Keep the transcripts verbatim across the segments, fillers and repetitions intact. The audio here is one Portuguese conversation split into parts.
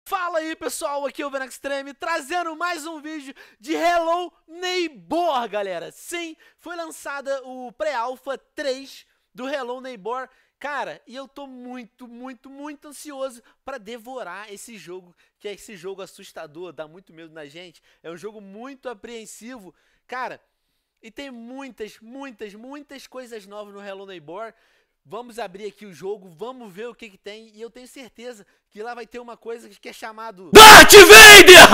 Fala aí pessoal, aqui é o Venom Extreme, trazendo mais um vídeo de Hello Neighbor, galera. Sim, foi lançada o pré-alpha três do Hello Neighbor. Cara, e eu tô muito, muito, muito ansioso pra devorar esse jogo, que é esse jogo assustador, dá muito medo na gente. É um jogo muito apreensivo, cara, e tem muitas, muitas, muitas coisas novas no Hello Neighbor. Vamos abrir aqui o jogo, vamos ver o que que tem, e eu tenho certeza que lá vai ter uma coisa que é chamado Darth Vader!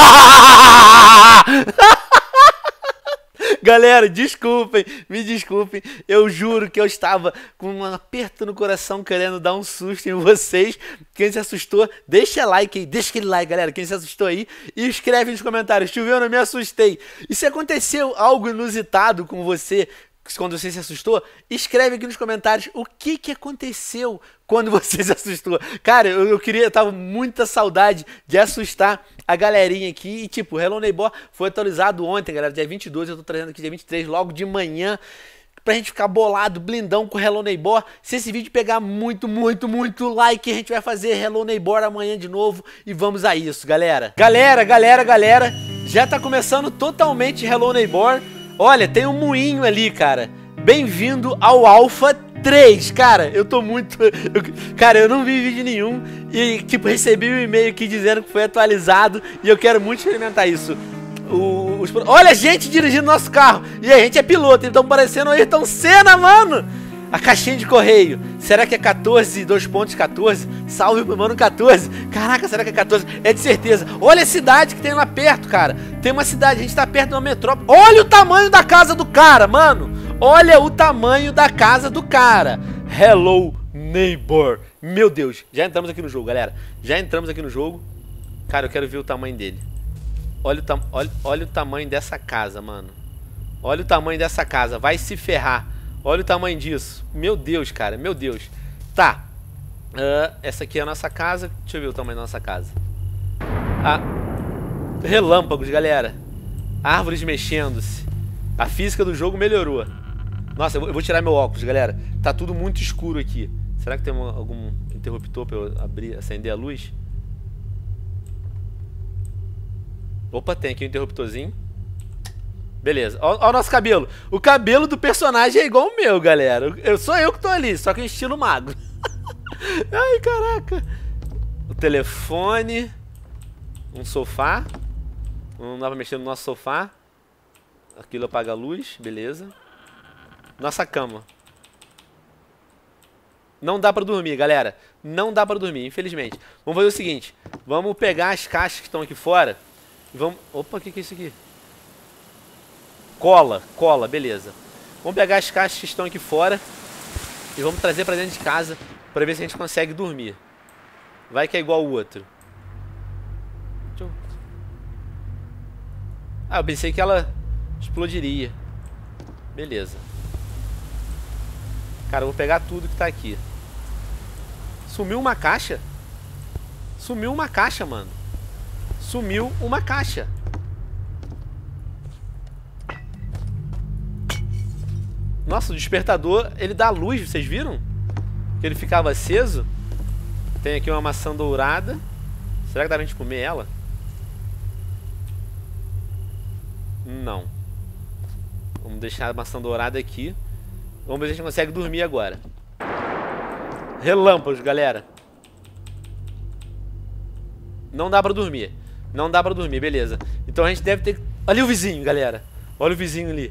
Galera, desculpem, me desculpem, eu juro que eu estava com um aperto no coração querendo dar um susto em vocês. Quem se assustou, deixa like aí, deixa aquele like, galera, quem se assustou aí, e escreve nos comentários, tio, eu não me assustei. E se aconteceu algo inusitado com você, quando você se assustou, escreve aqui nos comentários o que que aconteceu quando você se assustou. Cara, eu, eu queria, eu tava com muita saudade de assustar a galerinha aqui. E tipo, o Hello Neighbor foi atualizado ontem, galera, dia vinte e dois, eu tô trazendo aqui dia vinte e três, logo de manhã, pra gente ficar bolado, blindão com o Hello Neighbor. Se esse vídeo pegar muito, muito, muito like, a gente vai fazer Hello Neighbor amanhã de novo. E vamos a isso, galera. Galera, galera, galera, já tá começando totalmente Hello Neighbor. Olha, tem um moinho ali, cara. Bem-vindo ao Alpha três, cara. Eu tô muito... Eu, cara, eu não vi vídeo nenhum e, tipo, recebi um e-mail aqui dizendo que foi atualizado e eu quero muito experimentar isso. O, os, olha a gente dirigindo nosso carro. E a gente é piloto, eles estão parecendo o Ayrton Senna, mano. A caixinha de correio. Será que é quatorze, dois pontos, quatorze? Salve pro mano quatorze. Caraca, será que é quatorze? É de certeza. Olha a cidade que tem lá perto, cara. Tem uma cidade, a gente tá perto de uma metrópole. Olha o tamanho da casa do cara, mano. Olha o tamanho da casa do cara. Hello Neighbor. Meu Deus, já entramos aqui no jogo, galera. Já entramos aqui no jogo. Cara, eu quero ver o tamanho dele. Olha o, tam... olha, olha o tamanho dessa casa, mano. Olha o tamanho dessa casa. Vai se ferrar. Olha o tamanho disso. Meu Deus, cara. Meu Deus. Tá. Uh, essa aqui é a nossa casa. Deixa eu ver o tamanho da nossa casa. Ah. Relâmpagos, galera. Árvores mexendo-se. A física do jogo melhorou. Nossa, eu vou, eu vou tirar meu óculos, galera. Tá tudo muito escuro aqui. Será que tem uma, algum interruptor pra eu abrir, acender a luz? Opa, tem aqui um interruptorzinho. Beleza, olha o nosso cabelo. O cabelo do personagem é igual o meu, galera. Eu, sou eu que tô ali, só que em estilo magro. Ai, caraca. O telefone. Um sofá. Não dá pra mexer no nosso sofá. Aquilo apaga a luz, beleza. Nossa cama. Não dá pra dormir, galera. Não dá pra dormir, infelizmente. Vamos fazer o seguinte. Vamos pegar as caixas que estão aqui fora. E vamos... Opa, o que que é isso aqui? Cola, cola, beleza. Vamos pegar as caixas que estão aqui fora e vamos trazer pra dentro de casa pra ver se a gente consegue dormir. Vai que é igual o outro. Eu... Ah, eu pensei que ela explodiria. Beleza. Cara, eu vou pegar tudo que tá aqui. Sumiu uma caixa? Sumiu uma caixa, mano. Sumiu uma caixa. Nossa, o despertador, ele dá luz, vocês viram? Que ele ficava aceso. Tem aqui uma maçã dourada. Será que dá pra gente comer ela? Não. Vamos deixar a maçã dourada aqui. Vamos ver se a gente consegue dormir agora. Relâmpagos, galera. Não dá pra dormir. Não dá pra dormir, beleza. Então a gente deve ter... Olha o vizinho, galera. Olha o vizinho ali.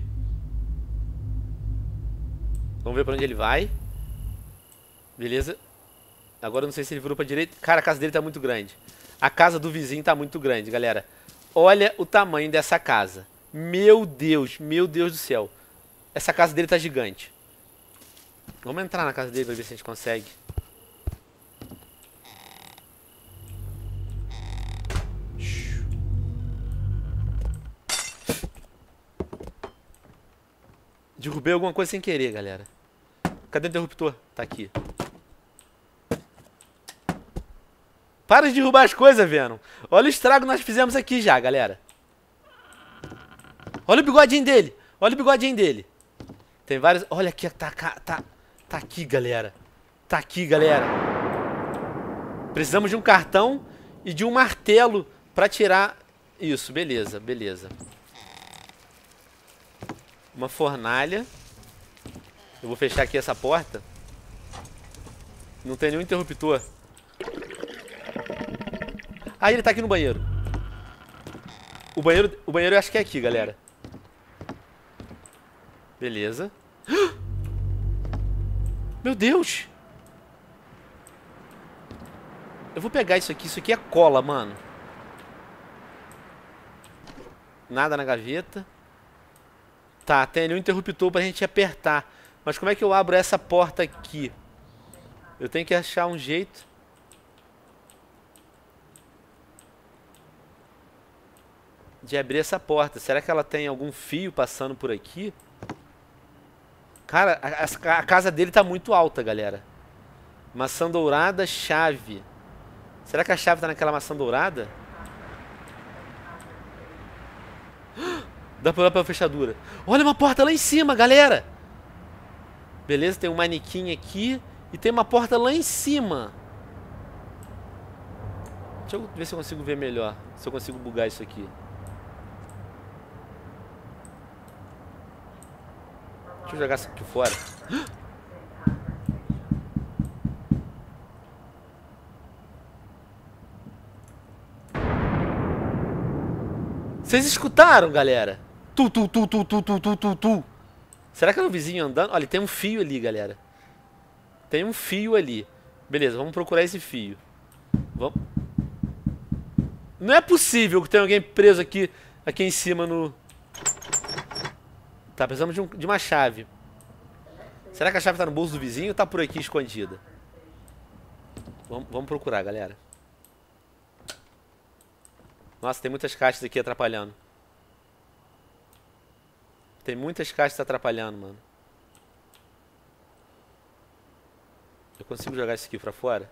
Vamos ver pra onde ele vai. Beleza. Agora eu não sei se ele virou pra direita. Cara, a casa dele tá muito grande. A casa do vizinho tá muito grande, galera. Olha o tamanho dessa casa. Meu Deus, meu Deus do céu. Essa casa dele tá gigante. Vamos entrar na casa dele pra ver se a gente consegue. Derrubei alguma coisa sem querer, galera. Cadê o interruptor? Tá aqui. Para de derrubar as coisas, Venom. Olha o estrago que nós fizemos aqui já, galera. Olha o bigodinho dele. Olha o bigodinho dele. Tem vários... Olha aqui, tá, tá, tá aqui, galera. Tá aqui, galera. Precisamos de um cartão e de um martelo pra tirar... Isso, beleza, beleza. Uma fornalha. Eu vou fechar aqui essa porta. Não tem nenhum interruptor. Ah, ele tá aqui no banheiro. O banheiro, o banheiro eu acho que é aqui, galera. Beleza. Meu Deus! Eu vou pegar isso aqui. Isso aqui é cola, mano. Nada na gaveta. Tá, tem ali um interruptor pra gente apertar. Mas como é que eu abro essa porta aqui? Eu tenho que achar um jeito. De abrir essa porta. Será que ela tem algum fio passando por aqui? Cara, a, a, a casa dele tá muito alta, galera. Maçã dourada, chave. Será que a chave tá naquela maçã dourada? Dá pra olhar pela fechadura. Olha uma porta lá em cima, galera. Beleza, tem um manequim aqui. E tem uma porta lá em cima. Deixa eu ver se eu consigo ver melhor. Se eu consigo bugar isso aqui. Deixa eu jogar isso aqui fora. Vocês escutaram, galera? Tu, tu, tu, tu, tu, tu, tu, tu, tu. Será que é o vizinho andando? Olha, tem um fio ali, galera. Tem um fio ali. Beleza, vamos procurar esse fio. Vamos. Não é possível que tenha alguém preso aqui, aqui em cima no... Tá, precisamos de, um, de uma chave. Será que a chave tá no bolso do vizinho ou tá por aqui escondida? Vamos, vamos procurar, galera. Nossa, tem muitas caixas aqui atrapalhando. Tem muitas caixas atrapalhando, mano. Eu consigo jogar isso aqui pra fora?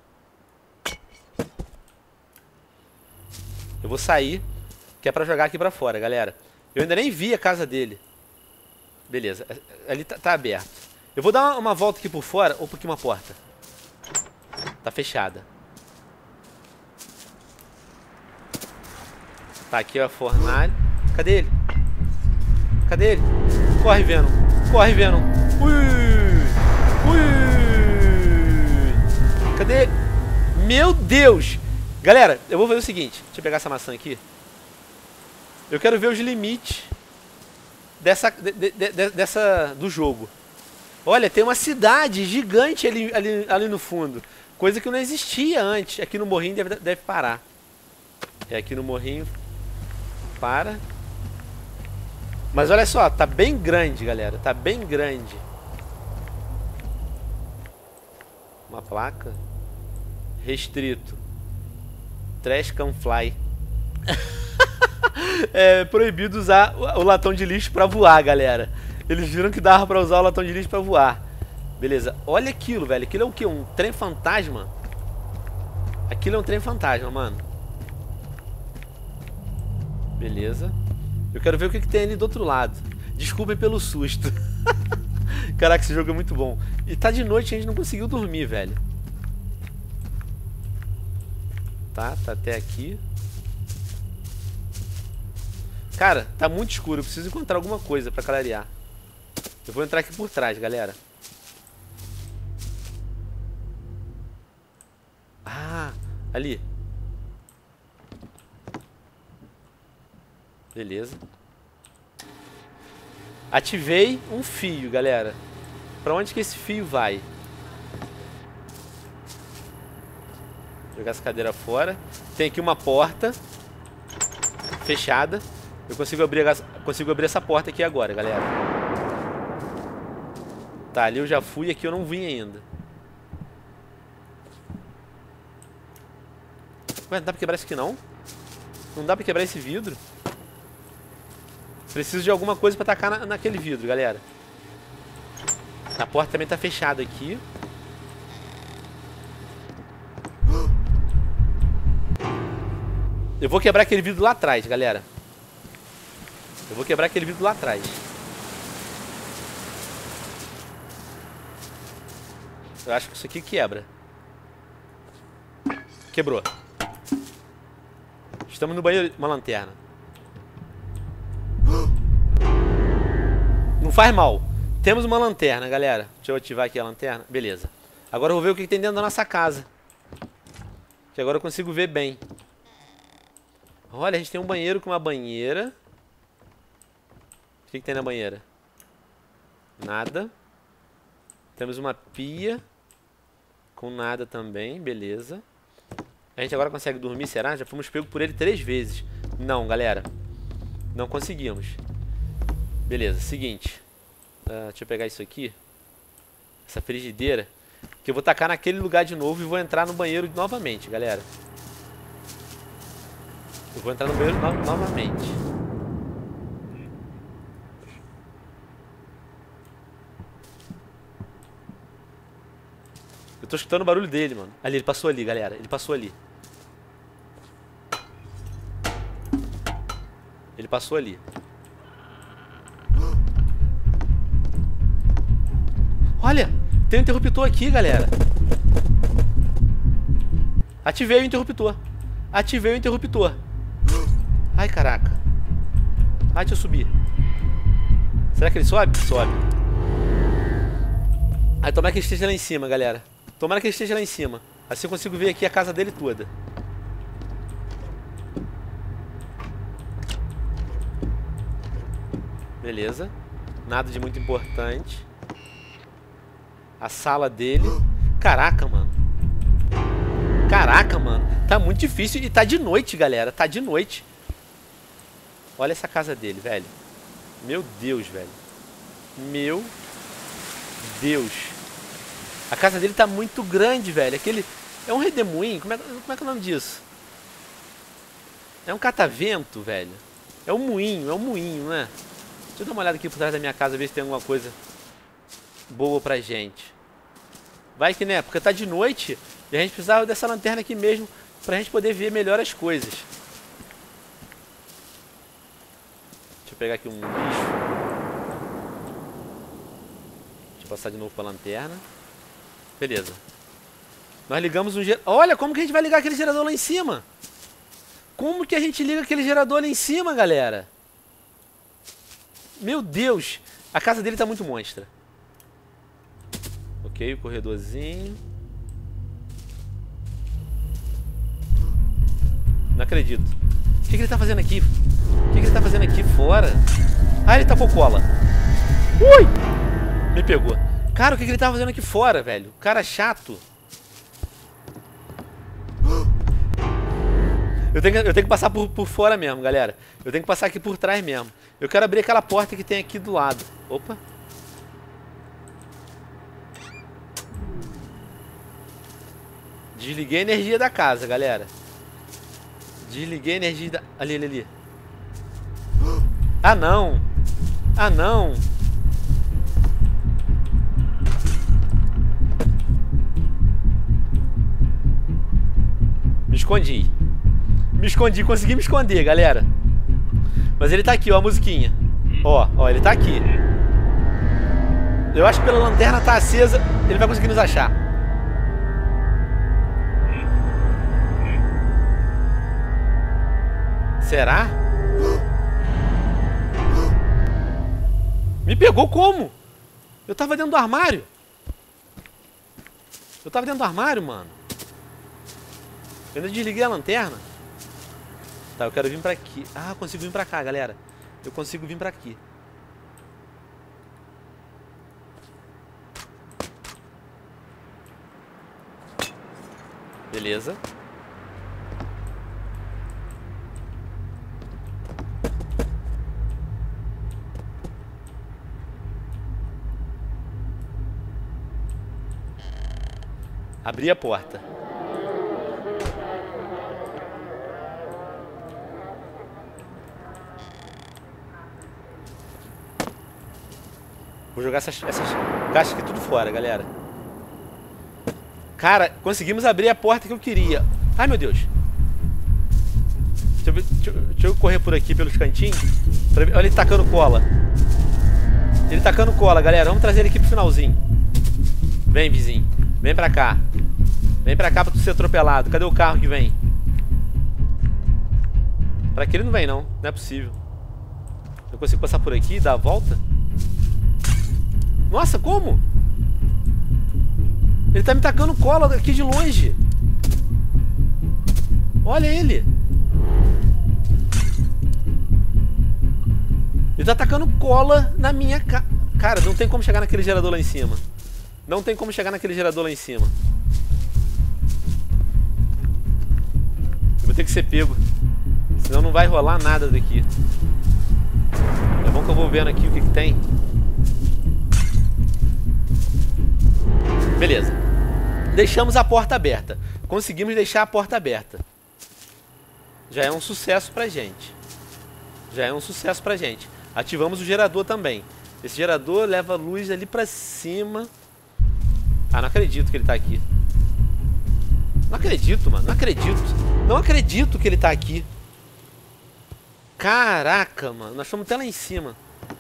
Eu vou sair, que é pra jogar aqui pra fora, galera. Eu ainda nem vi a casa dele. Beleza, ali tá, tá aberto. Eu vou dar uma, uma volta aqui por fora. Opa, aqui uma porta. Tá fechada. Tá aqui a fornalha. Cadê ele? Cadê ele? Corre, Venom. Corre, Venom. Ui! Ui! Cadê ele? Meu Deus! Galera, eu vou fazer o seguinte. Deixa eu pegar essa maçã aqui. Eu quero ver os limites dessa, de, de, de, dessa do jogo. Olha, tem uma cidade gigante ali, ali, ali no fundo. Coisa que não existia antes. Aqui no morrinho deve, deve parar. É, aqui no morrinho para. Mas olha só, tá bem grande, galera. Tá bem grande. Uma placa. Restrito. Trash can fly. É proibido usar o latão de lixo pra voar, galera. Eles viram que dava pra usar o latão de lixo pra voar. Beleza. Olha aquilo, velho. Aquilo é o quê? Um trem fantasma? Aquilo é um trem fantasma, mano. Beleza. Eu quero ver o que, que tem ali do outro lado. Desculpem pelo susto. Caraca, esse jogo é muito bom. E tá de noite e a gente não conseguiu dormir, velho. Tá, tá até aqui. Cara, tá muito escuro. Eu preciso encontrar alguma coisa pra clarear. Eu vou entrar aqui por trás, galera. Ah, ali. Beleza. Ativei um fio, galera. Pra onde que esse fio vai? Jogar essa cadeira fora. Tem aqui uma porta fechada. Eu consigo abrir, consigo abrir essa porta aqui agora, galera. Tá, ali eu já fui, aqui eu não vim ainda. Ué, não dá pra quebrar isso aqui não? Não dá pra quebrar esse vidro? Preciso de alguma coisa pra tacar na, naquele vidro, galera. A porta também tá fechada aqui. Eu vou quebrar aquele vidro lá atrás, galera. Eu vou quebrar aquele vidro lá atrás. Eu acho que isso aqui quebra. Quebrou. Estamos no banheiro. Uma lanterna. Não faz mal. Temos uma lanterna, galera. Deixa eu ativar aqui a lanterna. Beleza. Agora eu vou ver o que tem dentro da nossa casa. Que agora eu consigo ver bem. Olha, a gente tem um banheiro com uma banheira. O que, que tem na banheira? Nada. Temos uma pia. Com nada também, beleza. A gente agora consegue dormir, será? Já fomos pegos por ele três vezes. Não, galera. Não conseguimos. Beleza, seguinte. Uh, deixa eu pegar isso aqui. Essa frigideira. Que eu vou tacar naquele lugar de novo e vou entrar no banheiro novamente, galera. Eu vou entrar no banheiro no novamente. Eu tô escutando o barulho dele, mano. Ali, ele passou ali, galera. Ele passou ali. Ele passou ali. Olha! Tem um interruptor aqui, galera. Ativei o interruptor. Ativei o interruptor. Ai, caraca. Ai, deixa eu subir. Será que ele sobe? Sobe. Ai, tomara que ele esteja lá em cima, galera. Tomara que ele esteja lá em cima. Assim eu consigo ver aqui a casa dele toda. Beleza. Nada de muito importante. A sala dele. Caraca, mano. Caraca, mano. Tá muito difícil e tá de noite, galera. Tá de noite. Olha essa casa dele, velho. Meu Deus, velho. Meu Deus. A casa dele tá muito grande, velho. Aquele... É um redemoinho? Como é, como é que é o nome disso? É um catavento, velho. É um moinho, é um moinho, né? Deixa eu dar uma olhada aqui por trás da minha casa, ver se tem alguma coisa boa pra gente. Vai que, né? Porque tá de noite e a gente precisava dessa lanterna aqui mesmo pra gente poder ver melhor as coisas. Deixa eu pegar aqui um bicho. Deixa eu passar de novo pra lanterna. Beleza. Nós ligamos um gerador. Olha como que a gente vai ligar aquele gerador lá em cima. Como que a gente liga aquele gerador lá em cima, galera? Meu Deus. A casa dele tá muito monstra. Ok, o corredorzinho. Não acredito. O que, que ele tá fazendo aqui? O que, que ele tá fazendo aqui fora? Ah, ele tacou cola. Ui! Me pegou. Cara, o que, que ele tá fazendo aqui fora, velho? Cara chato. Eu tenho que, eu tenho que passar por, por fora mesmo, galera. Eu tenho que passar aqui por trás mesmo. Eu quero abrir aquela porta que tem aqui do lado. Opa. Desliguei a energia da casa, galera. Desliguei a energia da... Ali, ali, ali. Ah, não. Ah, não. Me escondi. Me escondi, consegui me esconder, galera. Mas ele tá aqui, ó, a musiquinha. Ó, ó, ele tá aqui. Eu acho que pela lanterna tá acesa, ele vai conseguir nos achar. Será? Me pegou como? Eu tava dentro do armário. Eu tava dentro do armário, mano. Eu ainda desliguei a lanterna. Tá, eu quero vir pra aqui. Ah, eu consigo vir pra cá, galera. Eu consigo vir pra aqui. Beleza. Abri a porta. Vou jogar essas, essas caixas aqui tudo fora, galera. Cara, conseguimos abrir a porta que eu queria. Ai, meu Deus. Deixa eu, deixa eu, deixa eu correr por aqui, pelos cantinhos. Pra ver. Olha ele tacando cola. Ele tacando cola, galera. Vamos trazer ele aqui pro finalzinho. Vem, vizinho. Vem pra cá. Vem pra cá pra tu ser atropelado. Cadê o carro que vem? Pra que ele não vem não, não é possível. Eu consigo passar por aqui e dar a volta? Nossa, como? Ele tá me tacando cola aqui de longe. Olha ele. Ele tá tacando cola na minha cara. Cara, não tem como chegar naquele gerador lá em cima. Não tem como chegar naquele gerador lá em cima. Eu vou ter que ser pego. Senão não vai rolar nada daqui. É bom que eu vou vendo aqui o que que tem. Beleza. Deixamos a porta aberta. Conseguimos deixar a porta aberta. Já é um sucesso pra gente. Já é um sucesso pra gente. Ativamos o gerador também. Esse gerador leva luz ali pra cima. Ah, não acredito que ele tá aqui. Não acredito, mano. Não acredito. Não acredito que ele tá aqui. Caraca, mano. Nós estamos até lá em cima.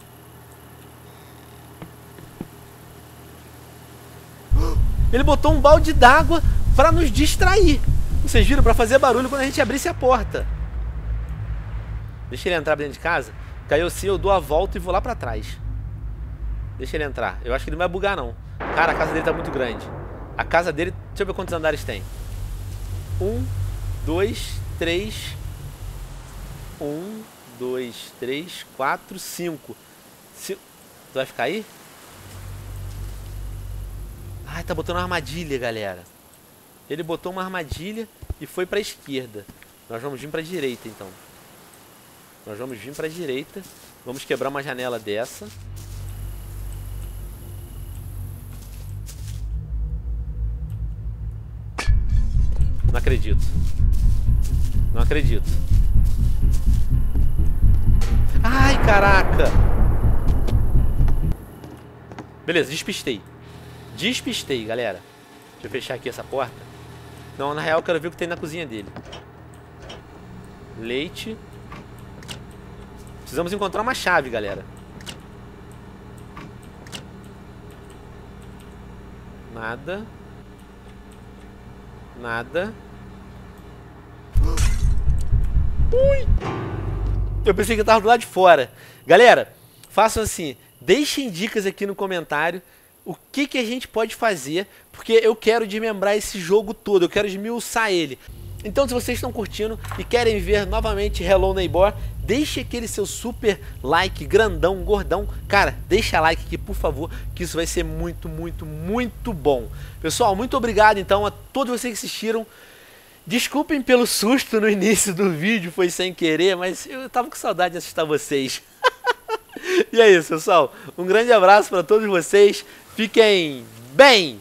Ele botou um balde d'água pra nos distrair. Vocês viram? Pra fazer barulho quando a gente abrisse a porta. Deixa ele entrar dentro de casa. Caiu assim, eu dou a volta e vou lá pra trás. Deixa ele entrar. Eu acho que ele não vai bugar, não. Cara, a casa dele tá muito grande. A casa dele... Deixa eu ver quantos andares tem. Um, dois, três... Um, dois, três, quatro, cinco. Cinco. Tu vai ficar aí? Ai, tá botando uma armadilha, galera. Ele botou uma armadilha e foi pra esquerda. Nós vamos vir pra direita, então. Nós vamos vir pra direita. Vamos quebrar uma janela dessa. Não acredito. Não acredito. Ai, caraca. Beleza, despistei. Despistei, galera. Deixa eu fechar aqui essa porta. Não, na real eu quero ver o que tem na cozinha dele. Leite. Precisamos encontrar uma chave, galera. Nada. Nada. Ui! Eu pensei que eu tava do lado de fora. Galera, façam assim. Deixem dicas aqui no comentário. O que que a gente pode fazer. Porque eu quero desmembrar esse jogo todo. Eu quero esmiuçar ele. Então, se vocês estão curtindo e querem ver novamente Hello Neighbor, deixe aquele seu super like grandão, gordão. Cara, deixa like aqui, por favor, que isso vai ser muito, muito, muito bom. Pessoal, muito obrigado, então, a todos vocês que assistiram. Desculpem pelo susto no início do vídeo, foi sem querer, mas eu tava com saudade de assistir vocês. E é isso, pessoal. Um grande abraço para todos vocês. Fiquem bem!